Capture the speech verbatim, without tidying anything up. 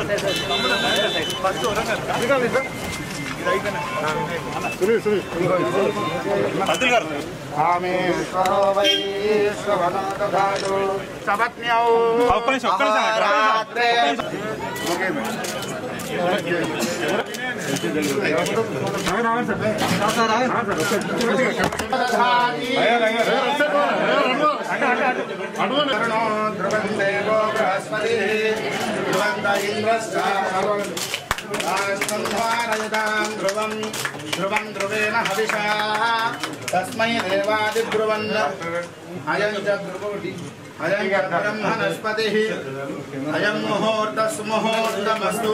ध्रुवं ध्रुवं ध्रुवेण हविषा तस्मै देवादिब्रुवन् अयं च अयं च ब्रह्मणस्पतिः अयं मुहूर्तस्मुहूर्तमस्तु।